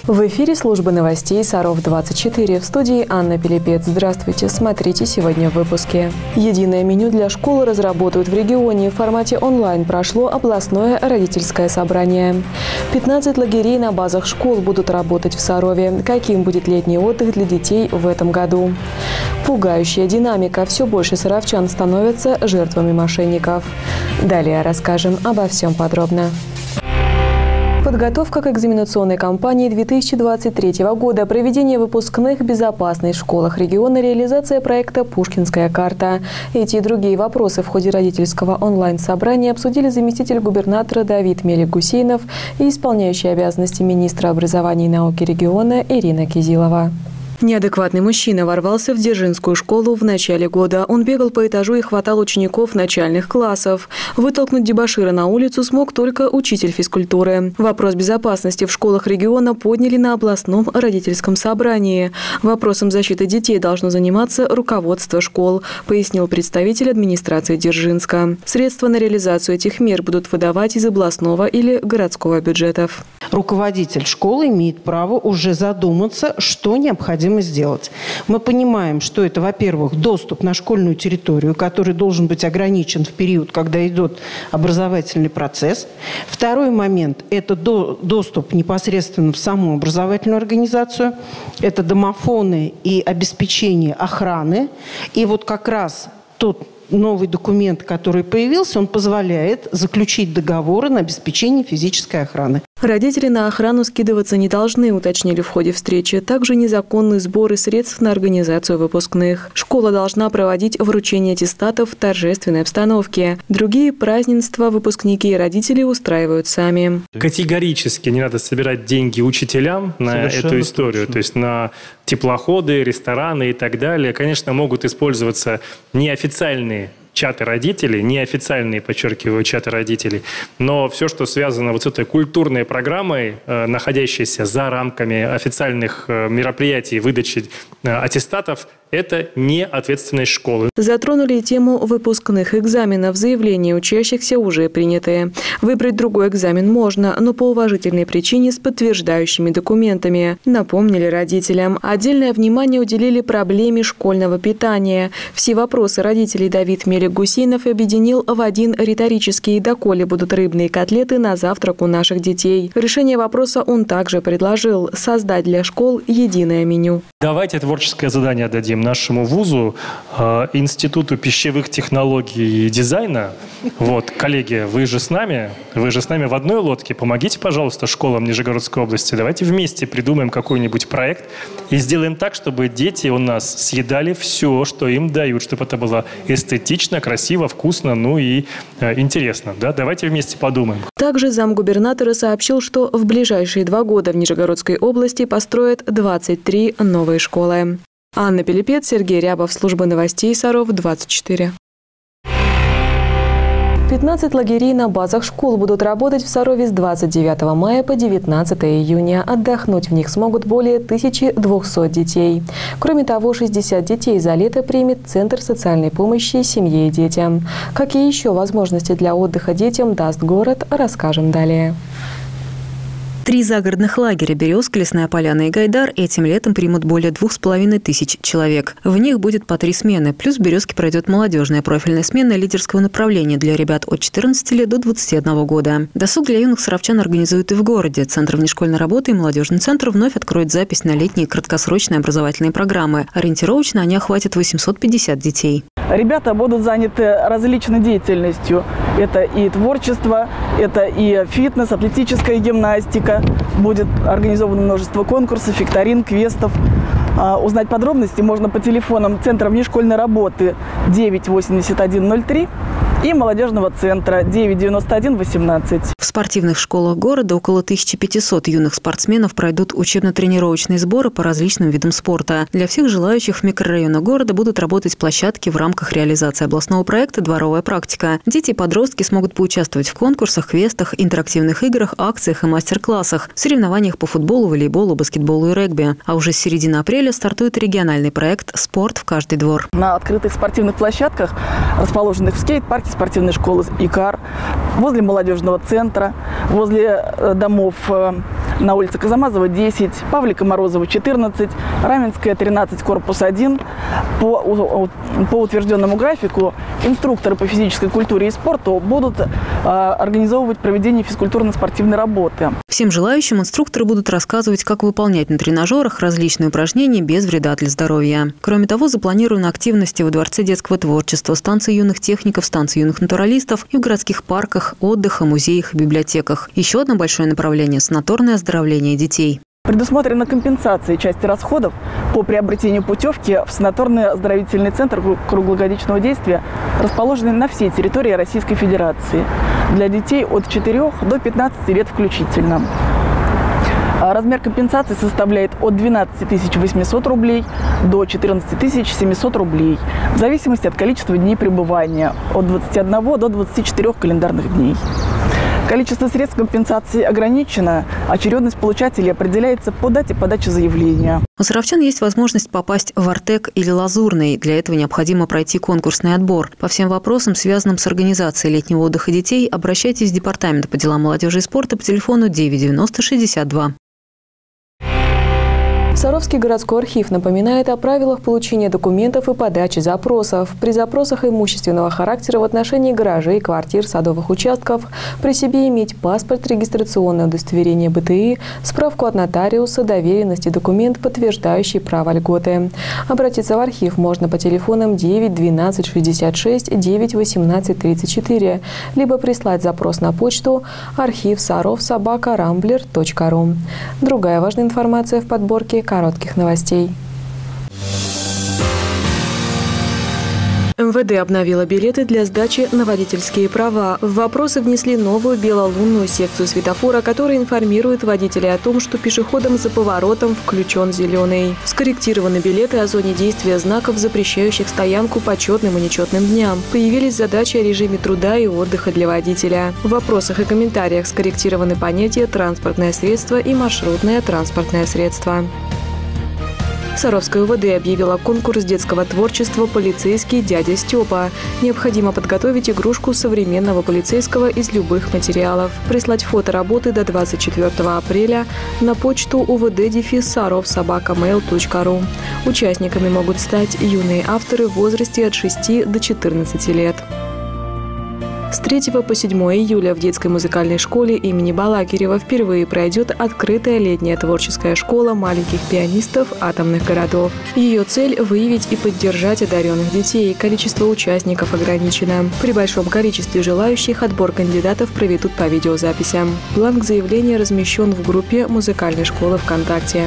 В эфире службы новостей Саров-24. В студии Анна Пилипец. Здравствуйте. Смотрите сегодня в выпуске. Единое меню для школы разработают в регионе. В формате онлайн прошло областное родительское собрание. 15 лагерей на базах школ будут работать в Сарове. Каким будет летний отдых для детей в этом году? Пугающая динамика. Все больше саровчан становятся жертвами мошенников. Далее расскажем обо всем подробно. Подготовка к экзаменационной кампании 2023 года, проведение выпускных в безопасных школах региона, реализация проекта «Пушкинская карта». Эти и другие вопросы в ходе родительского онлайн-собрания обсудили заместитель губернатора Давид Мелик-Гусейнов и исполняющая обязанности министра образования и науки региона Ирина Кизилова. Неадекватный мужчина ворвался в Дзержинскую школу в начале года. Он бегал по этажу и хватал учеников начальных классов. Вытолкнуть дебошира на улицу смог только учитель физкультуры. Вопрос безопасности в школах региона подняли на областном родительском собрании. Вопросом защиты детей должно заниматься руководство школ, пояснил представитель администрации Дзержинска. Средства на реализацию этих мер будут выдавать из областного или городского бюджетов. Руководитель школы имеет право уже задуматься, что необходимо сделать. Мы понимаем, что это, во-первых, доступ на школьную территорию, который должен быть ограничен в период, когда идет образовательный процесс. Второй момент – это доступ непосредственно в саму образовательную организацию. Это домофоны и обеспечение охраны. И вот как раз тот новый документ, который появился, он позволяет заключить договоры на обеспечение физической охраны. Родители на охрану скидываться не должны, уточнили в ходе встречи. Также незаконные сборы средств на организацию выпускных. Школа должна проводить вручение аттестатов в торжественной обстановке. Другие празднества выпускники и родители устраивают сами. Категорически не надо собирать деньги учителям на эту историю. Точно. То есть на теплоходы, рестораны и так далее. Конечно, могут использоваться неофициальные чаты родителей, неофициальные, подчеркиваю, чаты родителей, но все, что связано вот с этой культурной программой, находящейся за рамками официальных мероприятий выдачи аттестатов, это не ответственность школы. Затронули и тему выпускных экзаменов. Заявления учащихся уже приняты. Выбрать другой экзамен можно, но по уважительной причине с подтверждающими документами. Напомнили родителям. Отдельное внимание уделили проблеме школьного питания. Все вопросы родителей Давид Мелик-Гусейнов объединил в один риторический: доколе будут рыбные котлеты на завтрак у наших детей. Решение вопроса он также предложил – создать для школ единое меню. Давайте творческое задание дадим нашему вузу, Институту пищевых технологий и дизайна. Вот, коллеги, вы же с нами в одной лодке. Помогите, пожалуйста, школам Нижегородской области. Давайте вместе придумаем какой-нибудь проект и сделаем так, чтобы дети у нас съедали все, что им дают, чтобы это было эстетично, красиво, вкусно, ну и интересно. Да? Давайте вместе подумаем. Также замгубернатора сообщил, что в ближайшие 2 года в Нижегородской области построят 23 новые школы. Анна Пилипец, Сергей Рябов, служба новостей Саров-24. 15 лагерей на базах школ будут работать в Сарове с 29 мая по 19 июня. Отдохнуть в них смогут более 1200 детей. Кроме того, 60 детей за лето примет Центр социальной помощи семье и детям. Какие еще возможности для отдыха детям даст город, расскажем далее. 3 загородных лагеря «Березка», «Лесная поляна» и «Гайдар» этим летом примут более 2500 человек. В них будет по 3 смены. Плюс в «Березке» пройдет молодежная профильная смена лидерского направления для ребят от 14 лет до 21 года. Досуг для юных саровчан организуют и в городе. Центр внешкольной работы и молодежный центр вновь откроет запись на летние краткосрочные образовательные программы. Ориентировочно они охватят 850 детей. Ребята будут заняты различной деятельностью. Это и творчество, это и фитнес, атлетическая гимнастика. Будет организовано множество конкурсов, викторин, квестов. Узнать подробности можно по телефонам Центра внешкольной работы 98103 и молодежного центра 99118. В спортивных школах города около 1500 юных спортсменов пройдут учебно-тренировочные сборы по различным видам спорта. Для всех желающих в микрорайонах города будут работать площадки в рамках реализации областного проекта «Дворовая практика». Дети и подростки смогут поучаствовать в конкурсах, квестах, интерактивных играх, акциях и мастер-классах, соревнованиях по футболу, волейболу, баскетболу и регби. А уже с середины апреля стартует региональный проект «Спорт в каждый двор». На открытых спортивных площадках, расположенных в скейт-парке спортивной школы «Икар», возле молодежного центра, возле домов на улице Казамазова, 10, Павлика Морозова, 14, Раменская, 13, корпус 1. По утвержденному графику инструкторы по физической культуре и спорту будут организовывать проведение физкультурно-спортивной работы. Всем желающим инструкторы будут рассказывать, как выполнять на тренажерах различные упражнения без вреда для здоровья. Кроме того, запланированы активности во Дворце детского творчества, станции юных техников, станции юных натуралистов и в городских парках, отдыха, музеях и библиотеках. Еще одно большое направление – санаторное оздоровление детей. Предусмотрена компенсация части расходов по приобретению путевки в санаторный оздоровительный центр круглогодичного действия, расположенный на всей территории Российской Федерации, для детей от 4 до 15 лет включительно. Размер компенсации составляет от 12 800 рублей до 14 700 рублей, в зависимости от количества дней пребывания, от 21 до 24 календарных дней. Количество средств компенсации ограничено, очередность получателей определяется по дате подачи заявления. У саровчан есть возможность попасть в Артек или Лазурный. Для этого необходимо пройти конкурсный отбор. По всем вопросам, связанным с организацией летнего отдыха детей, обращайтесь в Департамент по делам молодежи и спорта по телефону 9 90 62. Саровский городской архив напоминает о правилах получения документов и подачи запросов. При запросах имущественного характера в отношении гаражей, квартир, садовых участков при себе иметь паспорт, регистрационное удостоверение БТИ, справку от нотариуса, доверенность и документ, подтверждающий право льготы. Обратиться в архив можно по телефонам 9 12 66 9 18 34, либо прислать запрос на почту archiv.sarov@rambler.ru. Другая важная информация в подборке коротких новостей. МВД обновила билеты для сдачи на водительские права. В вопросы внесли новую белолунную секцию светофора, которая информирует водителей о том, что пешеходам за поворотом включен зеленый. Скорректированы билеты о зоне действия знаков, запрещающих стоянку по четным и нечетным дням. Появились задачи о режиме труда и отдыха для водителя. В вопросах и комментариях скорректированы понятия «транспортное средство» и «маршрутное транспортное средство». Саровская УВД объявила конкурс детского творчества «Полицейский дядя Степа». Необходимо подготовить игрушку современного полицейского из любых материалов. Прислать фото работы до 24 апреля на почту uvd-sarov@mail.ru. Участниками могут стать юные авторы в возрасте от 6 до 14 лет. С 3 по 7 июля в детской музыкальной школе имени Балакирева впервые пройдет открытая летняя творческая школа маленьких пианистов атомных городов. Ее цель – выявить и поддержать одаренных детей. Количество участников ограничено. При большом количестве желающих отбор кандидатов проведут по видеозаписям. Бланк заявления размещен в группе музыкальной школы ВКонтакте.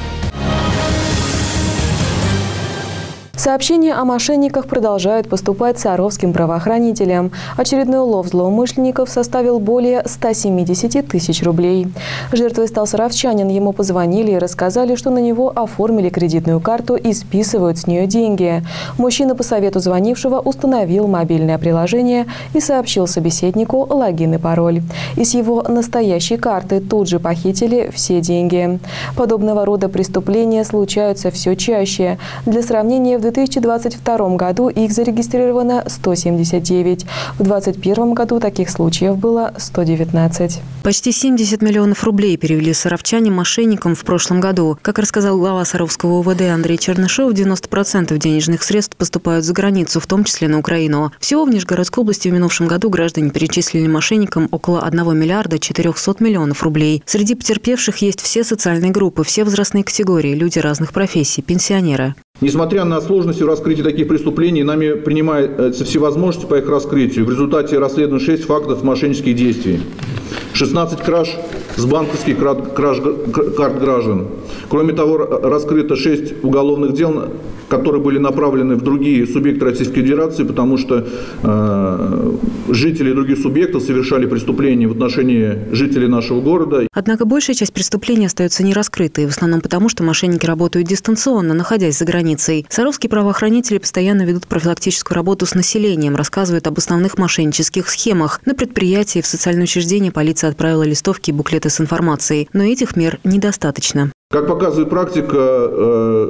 Сообщения о мошенниках продолжают поступать саровским правоохранителям. Очередной улов злоумышленников составил более 170 тысяч рублей. Жертвой стал саровчанин. Ему позвонили и рассказали, что на него оформили кредитную карту и списывают с нее деньги. Мужчина по совету звонившего установил мобильное приложение и сообщил собеседнику логин и пароль. Из его настоящей карты тут же похитили все деньги. Подобного рода преступления случаются все чаще. Для сравнения, в 2022 году их зарегистрировано 179. В 2021 году таких случаев было 119. Почти 70 миллионов рублей перевели саровчане мошенникам в прошлом году. Как рассказал глава Саровского УВД Андрей Чернышов, 90% денежных средств поступают за границу, в том числе на Украину. Всего в Нижегородской области в минувшем году граждане перечислили мошенникам около 1 миллиарда 400 миллионов рублей. Среди потерпевших есть все социальные группы, все возрастные категории, люди разных профессий, пенсионеры. Несмотря на сложности в раскрытии таких преступлений, нами принимаются все возможности по их раскрытию. В результате расследовано 6 фактов мошеннических действий. 16 краж с банковских карт граждан. Кроме того, раскрыто 6 уголовных дел, которые были направлены в другие субъекты Российской Федерации, потому что жители других субъектов совершали преступления в отношении жителей нашего города. Однако большая часть преступлений остается нераскрытой, в основном потому, что мошенники работают дистанционно, находясь за границей. Саровские правоохранители постоянно ведут профилактическую работу с населением, рассказывают об основных мошеннических схемах. На предприятии, в социальные учреждения полиция отправила листовки и буклеты с информацией. Но этих мер недостаточно. Как показывает практика,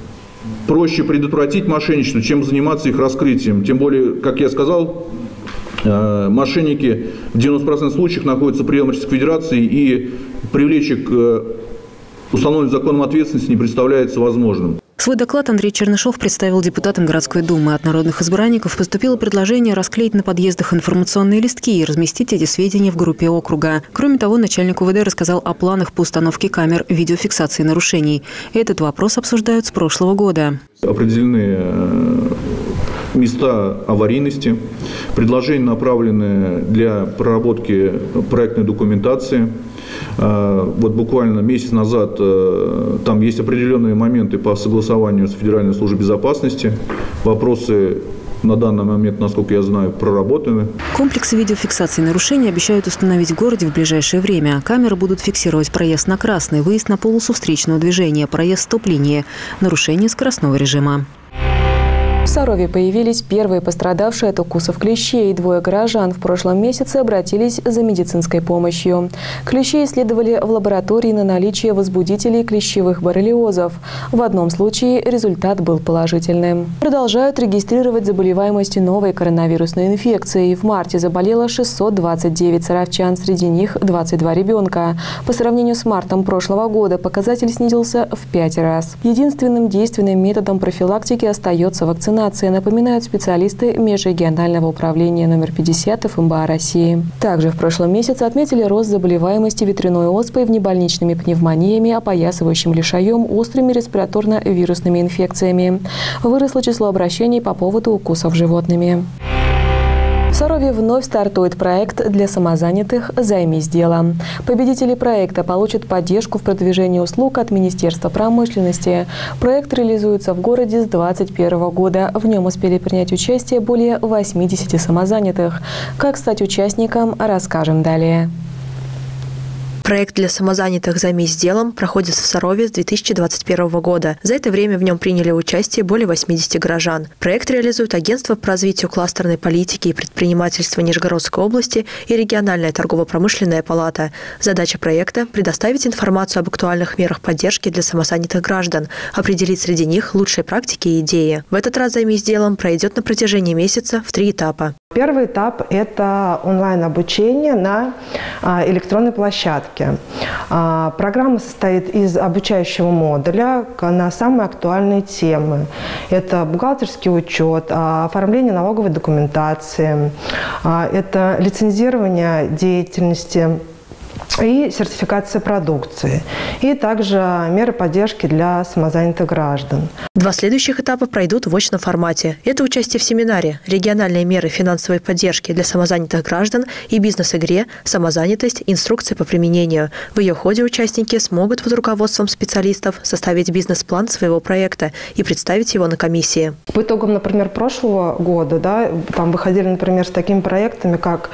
проще предотвратить мошенничество, чем заниматься их раскрытием. Тем более, как я сказал, Мошенники в 90% случаев находятся в пределах Российской Федерации, и привлечь их к установленной законом ответственности не представляется возможным. Свой доклад Андрей Чернышов представил депутатам городской думы. От народных избранников поступило предложение расклеить на подъездах информационные листки и разместить эти сведения в группе округа. Кроме того, начальник УВД рассказал о планах по установке камер видеофиксации нарушений. Этот вопрос обсуждают с прошлого года. Определены места аварийности. Предложения направлены для проработки проектной документации. Вот буквально месяц назад там есть определенные моменты по согласованию с Федеральной службой безопасности. Вопросы на данный момент, насколько я знаю, проработаны. Комплексы видеофиксации нарушений обещают установить в городе в ближайшее время. Камеры будут фиксировать проезд на красный, выезд на полосу встречного движения, проезд стоп-линии, нарушение скоростного режима. В Сарове появились первые пострадавшие от укусов клещей. 2 горожан в прошлом месяце обратились за медицинской помощью. Клещей исследовали в лаборатории на наличие возбудителей клещевых боррелиозов. В одном случае результат был положительным. Продолжают регистрировать заболеваемость новой коронавирусной инфекцией. В марте заболело 629 саровчан, среди них 22 ребенка. По сравнению с мартом прошлого года показатель снизился в 5 раз. Единственным действенным методом профилактики остается вакцинация, напоминают специалисты межрегионального управления номер 50 ФМБА России. Также в прошлом месяце отметили рост заболеваемости ветряной оспой, внебольничными пневмониями, опоясывающим лишаем, острыми респираторно-вирусными инфекциями. Выросло число обращений по поводу укусов животными. В Сарове вновь стартует проект для самозанятых «Займись делом». Победители проекта получат поддержку в продвижении услуг от Министерства промышленности. Проект реализуется в городе с 2021 года. В нем успели принять участие более 80 самозанятых. Как стать участником, расскажем далее. Проект для самозанятых «Займись делом» проходит в Сарове с 2021 года. За это время в нем приняли участие более 80 горожан. Проект реализует Агентство по развитию кластерной политики и предпринимательства Нижегородской области и региональная торгово-промышленная палата. Задача проекта – предоставить информацию об актуальных мерах поддержки для самозанятых граждан, определить среди них лучшие практики и идеи. В этот раз «Займись делом» пройдет на протяжении месяца в 3 этапа. Первый этап – это онлайн-обучение на электронной площадке. Программа состоит из обучающего модуля на самые актуальные темы. Это бухгалтерский учет, оформление налоговой документации, это лицензирование деятельности и сертификация продукции, и также меры поддержки для самозанятых граждан. 2 следующих этапа пройдут в очном формате. Это участие в семинаре «Региональные меры финансовой поддержки для самозанятых граждан» и бизнес-игре «Самозанятость. Инструкции по применению». В ее ходе участники смогут под руководством специалистов составить бизнес-план своего проекта и представить его на комиссии. По итогам, например, прошлого года, там выходили, например, с такими проектами, как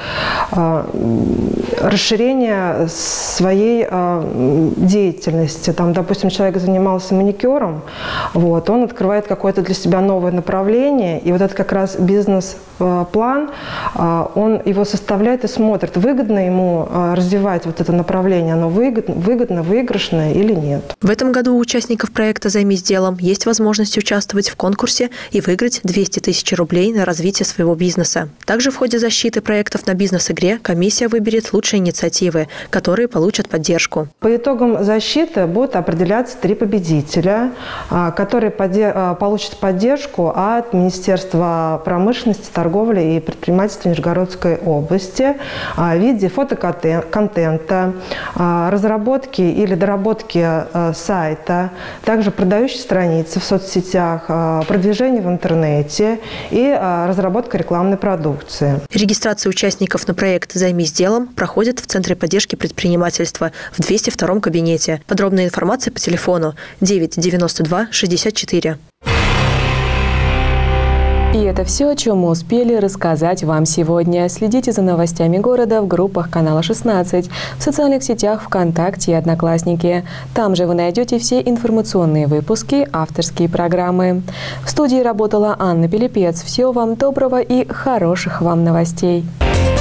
расширение своей деятельности. Там, допустим, человек занимался маникюром, он открывает какое-то для себя новое направление, и вот это как раз бизнес-план, он его составляет и смотрит, выгодно ему развивать вот это направление, оно выгодно, выигрышное или нет. В этом году у участников проекта «Займись делом» есть возможность участвовать в конкурсе и выиграть 200 тысяч рублей на развитие своего бизнеса. Также в ходе защиты проектов на бизнес-игре комиссия выберет лучшие инициативы, которые получат поддержку. По итогам защиты будут определяться 3 победителя, которые получат поддержку от Министерства промышленности, торговли и предпринимательства Нижегородской области в виде фотоконтента, разработки или доработки сайта, также продающей страницы в соцсетях, продвижение в интернете и разработка рекламной продукции. Регистрация участников на проект «Займись делом» проходит в Центре поддержки предпринимательства в 202 кабинете. Подробная информация по телефону 9 92 64. И это все, о чем мы успели рассказать вам сегодня. Следите за новостями города в группах канала 16, в социальных сетях ВКонтакте и Одноклассники. Там же вы найдете все информационные выпуски, авторские программы. В студии работала Анна Пилипец. Всего вам доброго и хороших вам новостей.